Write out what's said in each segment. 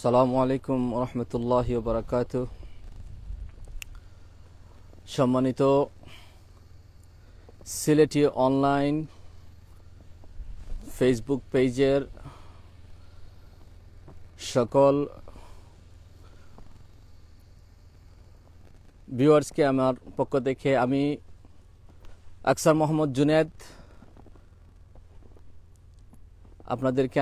আসসালামু আলাইকুম রহমতুল্লাহি ওয়া বারাকাতুহু। সম্মানিত সিলেটি অনলাইন ফেসবুক পেজের সকল ভিউয়ার্সকে আমার পক্ষ থেকে আমি আকসার মোহাম্মদ জুনেদ আপনাদেরকে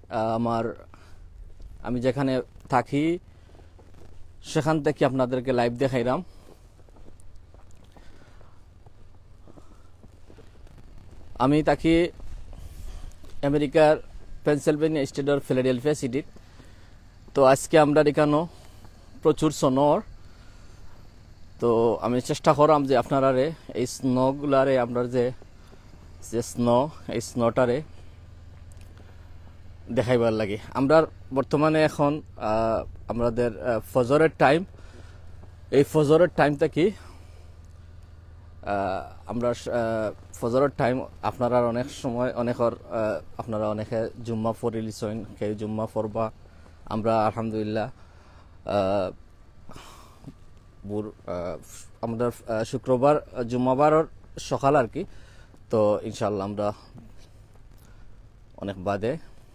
আমি যেখানে থাকি সেখান থেকে আপনাদেরকে লাইভ দেখাইলাম। আমি থাকি আমেরিকার পেনসিলভেনিয়া স্টেটের ফিলাডেলফিয়া সিটি। তো আজকে আমরা এখানে প্রচুর সনর। তো আমি চেষ্টা করলাম যে আপনারা এই স্নোগুলারে আপনার যে স্নো এই স্নোটারে দেখাইবার লাগে। আমরা বর্তমানে এখন আমাদের ফজরের টাইম। এই ফজরের টাইমটা কি আমরা ফজরের টাইম আপনারা অনেক সময় আপনারা অনেকে জুম্মা পড়িলিছেন, কেউ জুম্মা পড়বা। আমরা আলহামদুলিল্লাহ আমাদের শুক্রবার জুম্মাবারের সকাল আর কি। তো ইনশাল্লাহ আমরা অনেক বাদে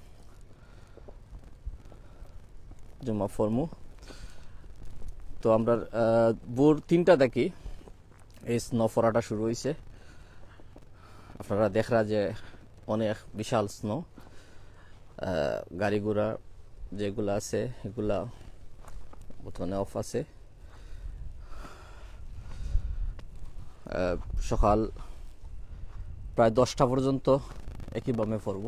জুম্মা ফরমু। তো আমরা ভোর 3টা দেখি এই স্নো পড়াটা শুরু হয়েছে। আপনারা দেখরা যে অনেক বিশাল স্নো। গাড়ি ঘোড়া যেগুলো আছে এগুলা বর্তমানে অফ আছে। সকাল প্রায় 10টা পর্যন্ত একইভাবে পড়ব।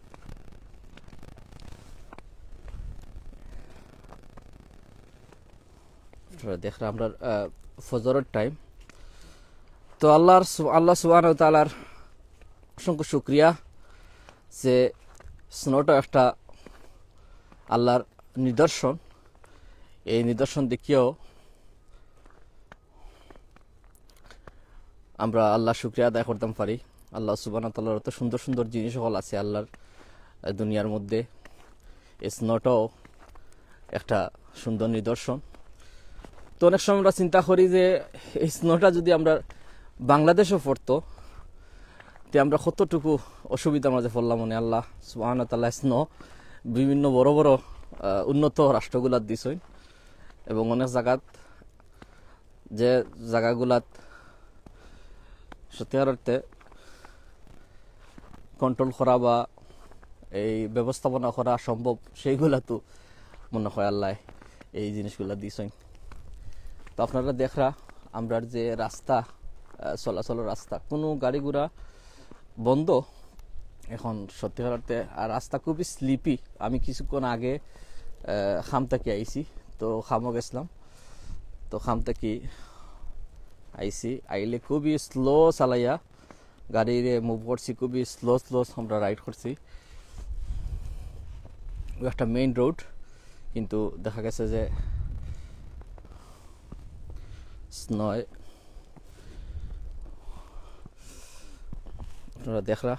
দেখরা আমরা ফজরের টাইম। তো আল্লাহ সুবহানাহু ওয়া তাআলার অসংখ্য শুকরিয়া যে স্নোটা একটা আল্লাহর নিদর্শন। এই নিদর্শন দেখিয়েও আমরা আল্লাহ শুকরিয়া আদায় করতাম পারি। আল্লাহ সুবহানাহু ওয়া তাআলার এত সুন্দর সুন্দর জিনিস সকল আছে আল্লাহর দুনিয়ার মধ্যে। এই স্নোটাও একটা সুন্দর নিদর্শন। তো অনেক সময় আমরা চিন্তা করি যে এই স্নোটা যদি আমরা বাংলাদেশও পড়তো তে আমরা কতটুকু অসুবিধার মাঝে পড়লাম। মনে আল্লাহ সুবহানাহু ওয়া তাআলা স্নো বিভিন্ন বড় বড় উন্নত রাষ্ট্রগুলাত দিছেন এবং অনেক জায়গাত যে জায়গাগুলাত সত্যিকার অর্থে কন্ট্রোল করা বা এই ব্যবস্থাপনা করা সম্ভব সেইগুলা তো মনে হয় আল্লাহ এই জিনিসগুলা দিছেন। তো আপনারা দেখরা আমরা যে রাস্তা চলাচলের রাস্তা কোনো গাড়ি ঘোড়া বন্ধ এখন সত্যিকার অর্থে। আর রাস্তা খুবই স্লিপি। আমি কিছুক্ষণ আগে খাম থেকে আইছি, তো খামও গেছিলাম। তো খাম থেকে আইছি, আইলে খুবই স্লো চালাইয়া গাড়িরে মুভ করছি, খুবই স্লো আমরা রাইড করছি। একটা মেইন রোড, কিন্তু দেখা গেছে যে স্নোয় আপনারা দেখরা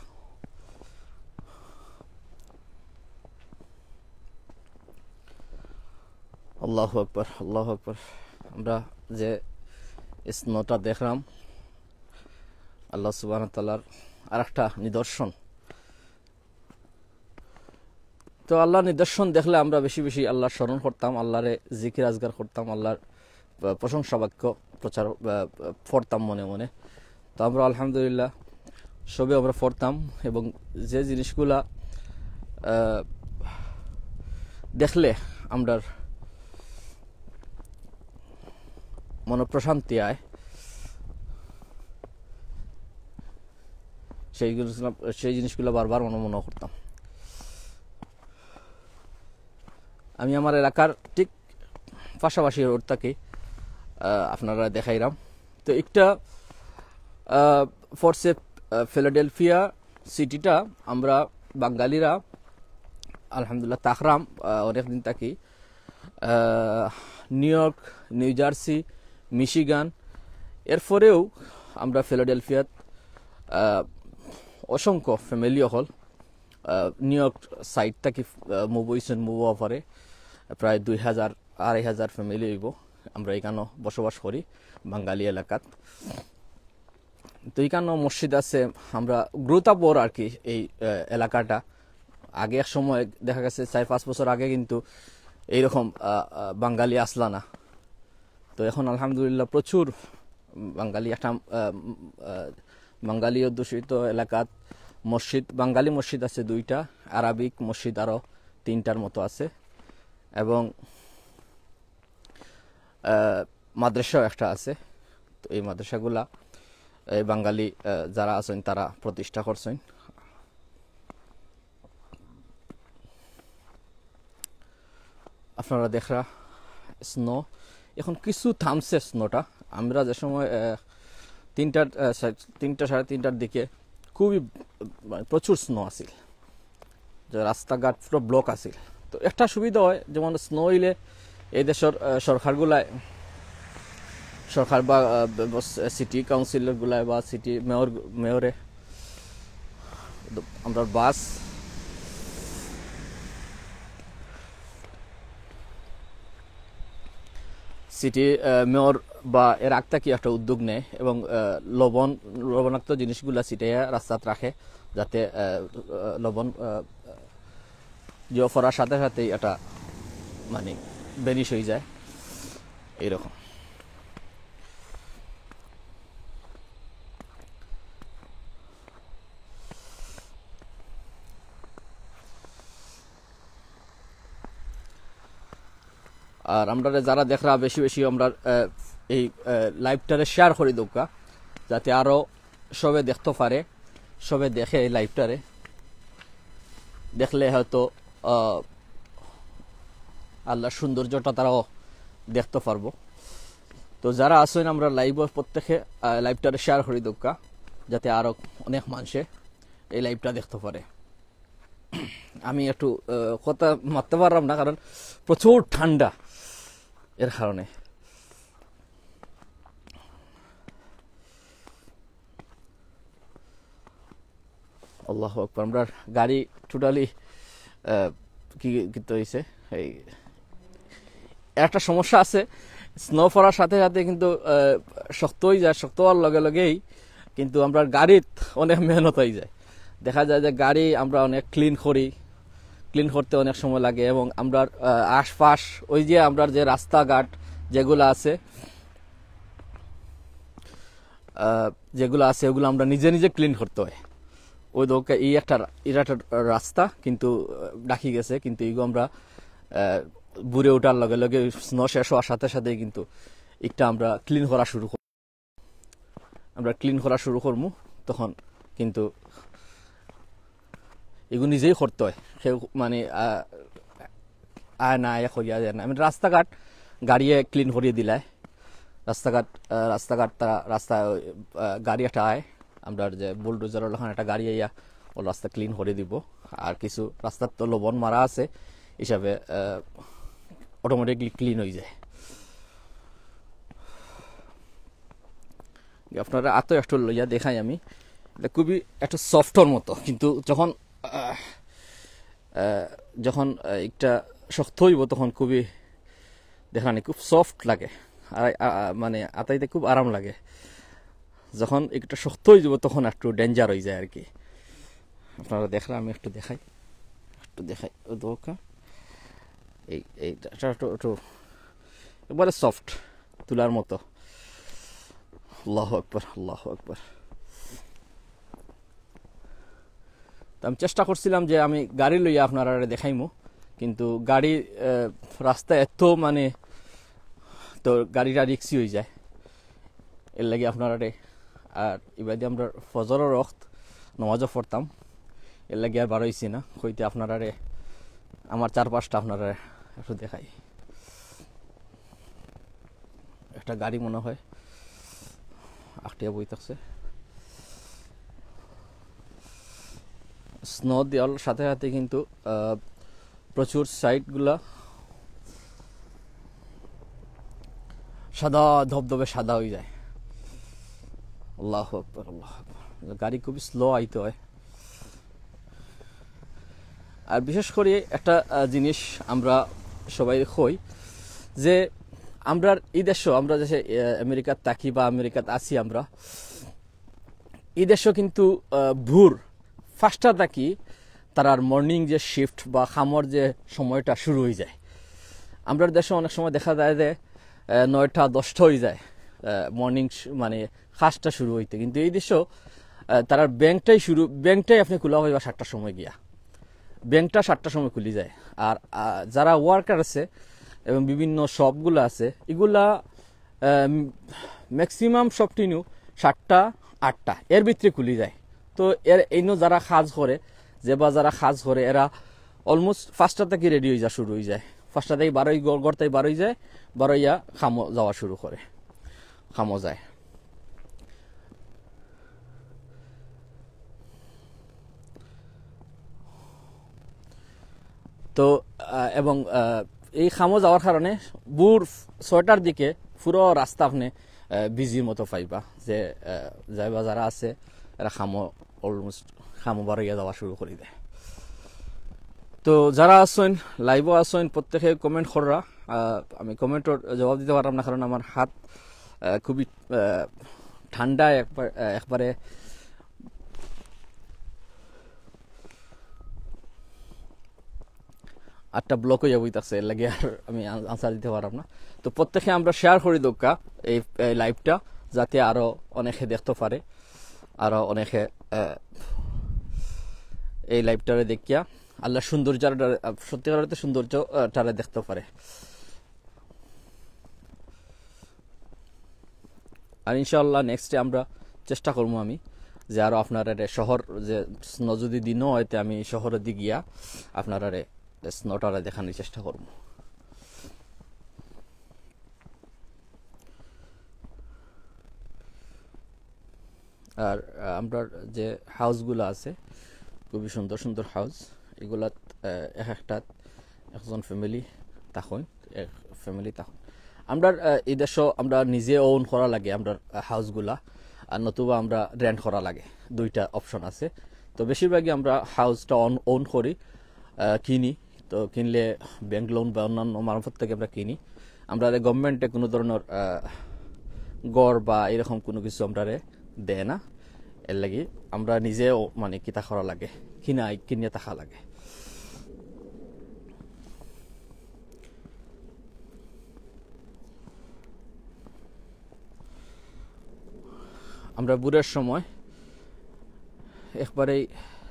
আল্লাহু আকবার আল্লাহু আকবার। আমরা যে স্নোটা দেখলাম আল্লাহ সুবহানাহু ওয়া তাআলার আরেকটা নিদর্শন। তো আল্লাহর নিদর্শন দেখলে আমরা বেশি বেশি আল্লাহর স্মরণ করতাম, আল্লাহরে জিকির আজগার করতাম, আল্লাহর প্রশংসা বাক্য প্রচার পড়তাম মনে মনে। তো আমরা আলহামদুলিল্লাহ সবে আমরা পড়তাম এবং যে জিনিসগুলা দেখলে আমরা মনে প্রশান্তি আয় সেই জিনিসগুলো বারবার মনে করতাম। আমি আমার এলাকার ঠিক পাশাপাশি রোডটাকে আপনারা দেখাইলাম। তো একটা ফোর্সে ফিলাডেলফিয়া সিটিটা আমরা বাঙালিরা আলহামদুলিল্লাহ তাকরাম অনেকদিন থাকি। New York, New Jersey, Michigan, এরপরেও আমরা ফিলাডেলফিয়াত অসংখ্য ফ্যামিলি হল নিউ ইয়র্ক সাইড থেকে মুভ হয়েছেন, মুভ অফারে প্রায় 2000-2500 ফ্যামিলি হইব আমরা এখানে বসবাস করি বাঙালি এলাকাত। তো এখানে মসজিদ আছে, আমরা গুরুত্বপূর্ণ আর কি এই এলাকাটা। আগে এক সময় দেখা গেছে 4-5 বছর আগে কিন্তু এইরকম বাঙালি আসলা না। তো এখন আলহামদুলিল্লাহ প্রচুর বাঙালি, একটা বাঙালি অধ্যুষিত এলাকাত মসজিদ, বাঙালি মসজিদ আছে 2টা, আরবিক মসজিদ আরও 3টার মতো আছে, এবং মাদ্রাসাও একটা আছে। তো এই মাদ্রাসাগুলা এই বাঙালি যারা আছেন তারা প্রতিষ্ঠা করছেন। আপনারা দেখরা স্নো এখন কিছু থামছে স্নোটা। আমরা যে সময় 3টা-3:30টার দিকে খুবই প্রচুর স্নো আছিল, যে রাস্তাঘাট পুরো ব্লক আছিল। তো একটা সুবিধা হয়, যেমন স্নো হইলে এই দেশের সরকার বা সিটি কাউন্সিলর গুলায় বা সিটি মেয়রে আমরা বাস সিটি মেয়র বা এর আগটা কি একটা উদ্যোগ নেয় এবং লবণাক্ত জিনিসগুলা ছিটাইয়া রাস্তাত রাখে, যাতে লবণ জোয়া ফরার সাথে সাথেই এটা মানে বেনিশ হয়ে যায় এইরকম। আর আমরা যারা দেখরা বেশি বেশি আমরা এই লাইভটারে শেয়ার করি দোকা, যাতে আরো সবে দেখতে পারে, সবে দেখে এই লাইভটারে দেখলে হয়তো আল্লাহর সৌন্দর্যটা তারাও দেখতে পারবো। তো যারা আসেন আমরা প্রত্যেকে লাইভটারে শেয়ার করি দোকা, যাতে আরো অনেক মানুষে এই লাইভটা দেখতে পারে। আমি একটু কথা মারতে পারলাম না, কারণ প্রচুর ঠান্ডা, এর কারণে। আল্লাহু আকবার। আমরা গাড়ি টোটালি কি হয়েছে, এই একটা সমস্যা আছে, স্নো পড়ার সাথে সাথে কিন্তু শক্ত হয়ে যায়, শক্ত হওয়ার লগে লগেই কিন্তু আমরা গাড়িত অনেক মেহনত হয়ে যায়। দেখা যায় যে গাড়ি আমরা অনেক ক্লিন করতে অনেক সময় লাগে, এবং আমরা আশপাশ ওই যে আমরা যে রাস্তাঘাট যেগুলো আছে ওগুলো আমরা নিজে নিজে ক্লিন করতে হয়। ওই দোকা এই একটা রাস্তা কিন্তু ডাকি গেছে, কিন্তু এগুলো আমরা বুড়ে ওঠার লগে লগে স্নো শেষ হওয়ার সাথে সাথে কিন্তু একটা আমরা ক্লিন করা শুরু করবো। তখন কিন্তু এগুলো নিজেই করতে হয়, কেউ মানে না করিয়া যায় না। রাস্তাঘাট গাড়িয়ে ক্লিন করিয়ে দিলায়, রাস্তাঘাট তারা রাস্তা গাড়ি একটা আয়, আমরা যে বুলডোজার একটা গাড়ি আইয়া ও রাস্তা ক্লিন করে দিব। আর কিছু রাস্তার তো লবণ মারা আছে হিসাবে অটোমেটিকলি ক্লিন হয়ে যায়। আপনারা আতো একটু লইয়া দেখাই আমি, খুবই একটা সফটর মতো, কিন্তু যখন একটা শক্ত হইব তখন খুবই দেখানি খুব সফট লাগে, আর মানে আতাইতে খুব আরাম লাগে। যখন একটা শক্ত হয়ে যাব তখন একটু ডেঞ্জার হয়ে যায় আর কি। আপনারা দেখরা আমি একটু দেখাই দোকা, এইটা একটু একবারে সফট তুলার মতো। আল্লাহু আকবার, আল্লাহু আকবার। আমি চেষ্টা করছিলাম যে আমি গাড়ি লইয়া আপনারা দেখাইমু, কিন্তু গাড়ি রাস্তা এত মানে তো গাড়িটা রিক্সি হয়ে যায়, এর লাগে আপনারা। আর এবারে আমরা ফজরের ওয়াক্ত নামাজও পড়তাম, এর লাগে আর বার হইছি না কইতে আপনারা আমার চারপাশটা আপনারা একটু দেখাই। একটা গাড়ি মনে হয় আটটিয়া বই থাকছে, স্নো দেওয়ার সাথে সাথে কিন্তু প্রচুর সাইডগুলা সাদা ধবধবে সাদা হয়ে যায়। আল্লাহু আকবার, আল্লাহু আকবার। গাড়ি খুবই স্লো আইতে হয়। আর বিশেষ করে একটা জিনিস আমরা সবাই কই যে আমরা এই দেশ আমরা যে আমেরিকাত থাকি বা আমেরিকাত আছি আমরা এই দেশ কিন্তু ভোর 5টা থাকি তার মর্নিং যে শিফট বা খামর যে সময়টা শুরু হয়ে যায় আমরা দেশে অনেক সময় দেখা যায় যে 9টা 10টা হয়ে যায় মর্নিং মানে কাজটা শুরু হইতে কিন্তু এই দেশেও তার ব্যাংকটাই আপনি খোলা হয় বা 7টার সময় গিয়া ব্যাংকটা 7টার সময় খুলি যায় আর যারা ওয়ার্কার আছে এবং বিভিন্ন শপগুলো আছে এগুলা ম্যাক্সিমাম শপটি নিউ 7টা 8টা এর ভিতরে খুলি যায় তো এর এই যারা কাজ করে যে বা যারা কাজ করে এরা অলমোস্ট 5টা থেকে রেডি হয়ে যা শুরু হয়ে যায় 5টা থেকে 12 গড়তাই 12 যায় 12 ইয়া খামো যাওয়া শুরু করে খামো যায় তো এবং এই খামো যাওয়ার কারণে ভোর 6টার দিকে পুরো রাস্তা আপনি বিজির মতো পাইবা যে যাইবা যারা আছে এরা খামো অলমোস্ট খামো বাড়িয়ে যাওয়া শুরু করে দেয় তো যারা আসেন লাইভও আসেন প্রত্যেকে কমেন্ট কররা আমি কমেন্টর জবাব দিতে পারলাম না কারণ আমার হাত খুবই ঠান্ডা একবারে আটটা ব্লক হয়ে বইতেছে এর লাগে আর আমি আনসার দিতে পারলাম না তো প্রত্যেকে আমরা শেয়ার করি দোকা এই লাইভটা যাতে আরো অনেকে দেখতে পারে আরো অনেকে এই লাইভটারে দেখিয়া আল্লাহ সৌন্দর্য সত্যিকার সৌন্দর্যটারে দেখতে পারে আর ইনশাআল্লাহ নেক্সটে আমরা চেষ্টা করবো আমি যে আরো আপনারা শহর যে যদি দিনও হয়তো আমি শহরের দিকে গিয়া আপনারা স্নোটারে দেখানোর চেষ্টা করব আর আমরা যে হাউসগুলো আছে খুবই সুন্দর সুন্দর হাউস এগুলা এক একটা একজন ফ্যামিলি তখন আমরা এই দেশ আমরা নিজে ওন করা লাগে আমরা হাউসগুলা আর নতুবা আমরা রেন্ট করা লাগে দুইটা অপশন আছে তো বেশিরভাগই আমরা হাউসটা ওন করি কিনি তো কিনলে ব্যাংক লোন বা অন্যান্য মারফত থেকে আমরা কিনি আমরা গভর্নমেন্টে কোনো ধরনের গড় বা এরকম কোনো কিছু আমরা দেয় না এর লাগি আমরা নিজেও মানে কিতা করা লাগে কিনে থাকা লাগে আমরা বুড়ের সময় একবারেই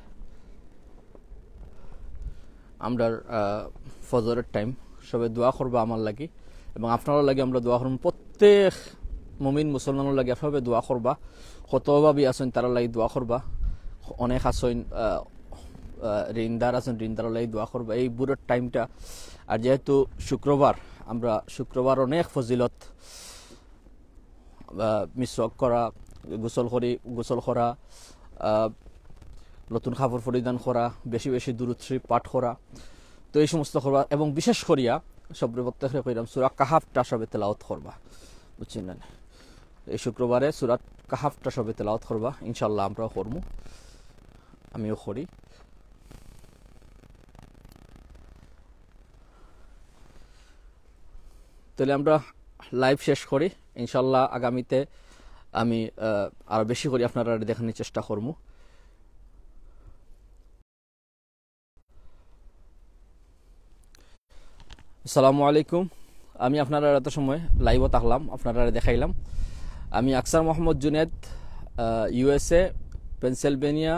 আমরা ফজরের টাইম সবাই দোয়া করবো আমার লাগি এবং আপনারও লাগে আমরা দোয়া করব প্রত্যেক মুমিন মুসলমানের লাগে সবাই দোয়া করবা কতভাবে আছেন তারা লাগি দোয়া করবা অনেক আছেন ঋণদার আছেন ঋণদার লাগি দোয়া করবা এই বুড়ের টাইমটা আর যেহেতু শুক্রবার আমরা শুক্রবার অনেক ফজিলত মিসওয়াক করা গোসল করা নতুন কাপড় পরিধান করা বেশি বেশি দুরূদ শরীফ পাঠ করা তো এই সমস্ত করবা এবং বিশেষ করিয়া সবরে প্রত্যেকে কইরাম সূরা কাহাফটা সবে তেলাওয়াত করবা বুঝছেন না এই শুক্রবারে সূরা কাহাফটা সবে তেলাওয়াত করবা ইনশাআল্লাহ আমরাও করব আমিও করি তাহলে আমরা লাইভ শেষ করি ইনশাআল্লাহ আগামীতে আমি আরো বেশি করে আপনারা দেখানোর চেষ্টা করব আসসালামু আলাইকুম আমি আপনারা এত সময় লাইভও থাকলাম আপনারা দেখাইলাম আমি Aksar Mohammad Junaid USA Pennsylvania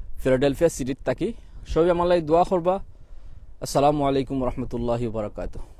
Philadelphia সিটিতে থাকি সবাই আমার লাগি দোয়া করবা আসসালামু আলাইকুম ওয়া রাহমাতুল্লাহি ওয়া বারাকাতুহু